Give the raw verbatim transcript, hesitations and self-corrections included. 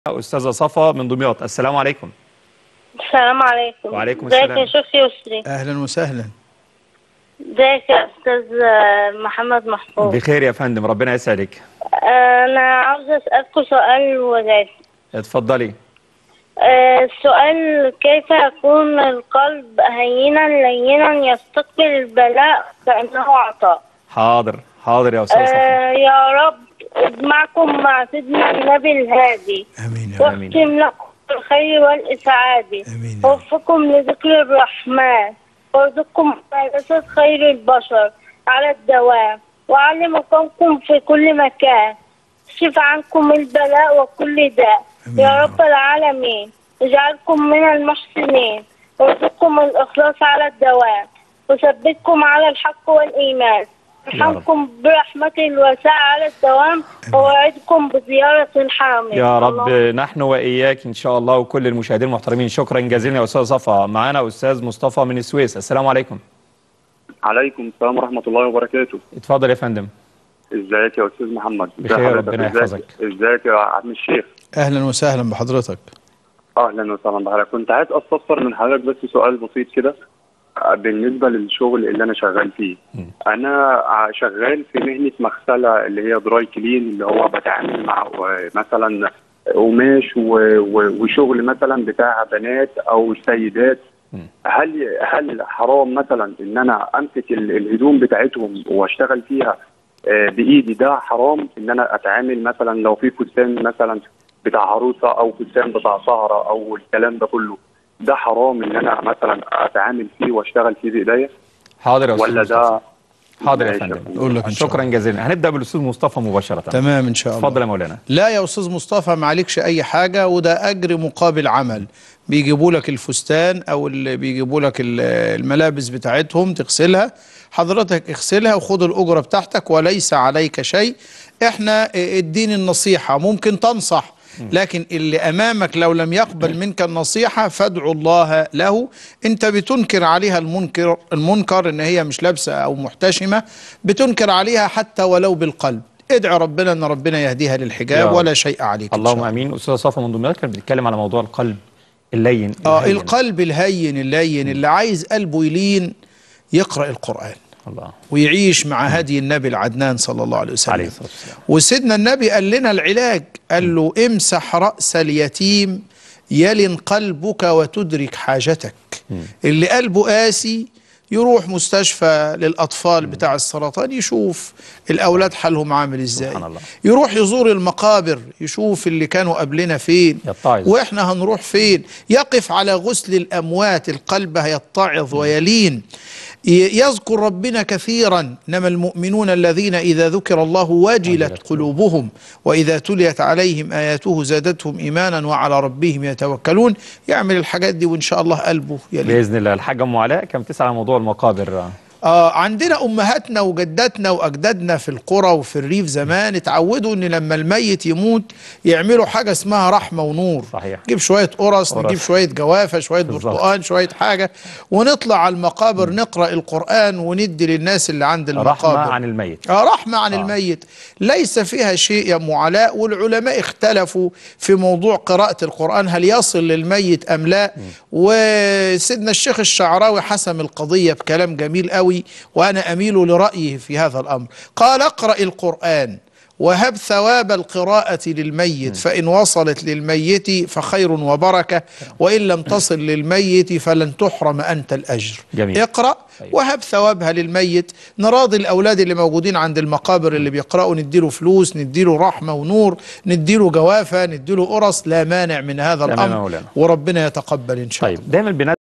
أستاذة صفا من دمياط. السلام عليكم. السلام عليكم. وعليكم السلام. ازيك يا شيخ يسري؟ اهلا وسهلا. ازيك يا استاذ محمد محفوظ؟ بخير يا فندم، ربنا يسعدك. انا عاوزه اسالكم سؤال وجاي. اتفضلي. السؤال: كيف يكون القلب هينا لينا يستقبل البلاء كأنه عطاء؟ حاضر حاضر يا أستاذ صفا. يا رب اجمعكم مع سيدنا النبي الهادي. امين يا رب. واختم لكم بالخير والإسعاد. امين. ووفقكم لذكر الرحمن وارزقكم مجالسة خير البشر على الدوام، وعلم قومكم في كل مكان، اكشف عنكم البلاء وكل داء يا رب العالمين. اجعلكم من المحسنين وارزقكم الإخلاص على الدوام، وثبتكم على الحق والإيمان. ارحمكم برحمته الواسعة على الدوام، ووعدكم بزيارة الحرمين. يا رب نحن وإياك إن شاء الله وكل المشاهدين المحترمين. شكرا جزيلا يا أستاذ صفا. معانا أستاذ مصطفى من السويس. السلام عليكم. عليكم السلام ورحمة الله وبركاته. اتفضل يا فندم. ازيك يا أستاذ محمد؟ بخير ربنا يحفظك. ازيك يا عم الشيخ؟ اهلا وسهلا بحضرتك. اهلا وسهلا بحضرتك. كنت عايز استفسر من حضرتك بس سؤال بسيط كده بالنسبة للشغل اللي أنا شغال فيه. م. أنا شغال في مهنة مغسلة اللي هي دراي كلين، اللي هو بتعامل مع مثلا قماش وشغل مثلا بتاع بنات أو سيدات. م. هل هل حرام مثلا إن أنا أمسك الهدوم بتاعتهم وأشتغل فيها بإيدي؟ ده حرام إن أنا أتعامل مثلا لو في فستان مثلا بتاع عروسة أو فستان بتاع سهرة أو الكلام ده كله، ده حرام ان انا مثلا اتعامل فيه واشتغل فيه بايديا؟ حاضر يا استاذ ولا مصطفى. ده حاضر يا فندم. اقول لك شكرا جزيلا. هنبدا بالاستاذ مصطفى مباشره. تمام ان شاء الله. اتفضل يا مولانا. لا يا استاذ مصطفى، ما عليكش اي حاجه، وده اجر مقابل عمل. بيجيبوا لك الفستان او اللي بيجيبوا لك الملابس بتاعتهم تغسلها، حضرتك اغسلها وخد الاجره بتاعتك وليس عليك شيء. احنا الدين النصيحه، ممكن تنصح لكن اللي أمامك لو لم يقبل منك النصيحة فادعو الله له. أنت بتنكر عليها المنكر المنكر إن هي مش لابسة أو محتشمة، بتنكر عليها حتى ولو بالقلب. ادعي ربنا إن ربنا يهديها للحجاب ولا شيء عليك. اللهم آمين. أستاذ صفا من دمياط كان بيتكلم على موضوع القلب اللين. آه القلب الهين اللين اللي عايز قلبه يلين يقرأ القرآن الله، ويعيش مع هدي النبي العدنان صلى الله عليه وسلم. عليه الصلاة والسلام. وسيدنا النبي قال لنا العلاج، قال له امسح رأس اليتيم يلن قلبك وتدرك حاجتك. م. اللي قلبه قاسي يروح مستشفى للأطفال بتاع السرطان يشوف الأولاد حالهم عامل ازاي، يروح يزور المقابر يشوف اللي كانوا قبلنا فين يتعظ واحنا هنروح فين، يقف على غسل الأموات القلب هيتعظ ويلين، يذكر ربنا كثيرا. إنما المؤمنون الذين إذا ذكر الله وجلت قلوبهم وإذا تليت عليهم آياته زادتهم إيمانا وعلى ربهم يتوكلون. يعمل الحاجات دي وإن شاء الله قلبه يلين بإذن الله. الحاجة أم علاء كانت بتسأل على موضوع المقابر. آه عندنا أمهاتنا وجداتنا وأجدادنا في القرى وفي الريف زمان اتعودوا إن لما الميت يموت يعملوا حاجة اسمها رحمة ونور. صحيح. نجيب شوية قرص، نجيب شوية جوافة، شوية برتقال، شوية حاجة، ونطلع على المقابر م. نقرأ القرآن وندي للناس اللي عند المقابر. رحمة عن الميت. آه رحمة عن آه. الميت ليس فيها شيء يا أم علاء. والعلماء اختلفوا في موضوع قراءة القرآن، هل يصل للميت أم لا. م. وسيدنا الشيخ الشعراوي حسم القضية بكلام جميل قوي، وأنا أميل لرأيه في هذا الأمر. قال اقرأ القرآن وهب ثواب القراءة للميت، فإن وصلت للميت فخير وبركة، وإن لم تصل للميت فلن تحرم أنت الأجر. جميل. اقرأ وهب ثوابها للميت. نراضي الأولاد اللي موجودين عند المقابر اللي بيقرأوا، نديله فلوس، نديله رحمة ونور، نديله جوافة، نديله قرص، لا مانع من هذا الأمر، وربنا يتقبل إن شاء الله. طيب دايما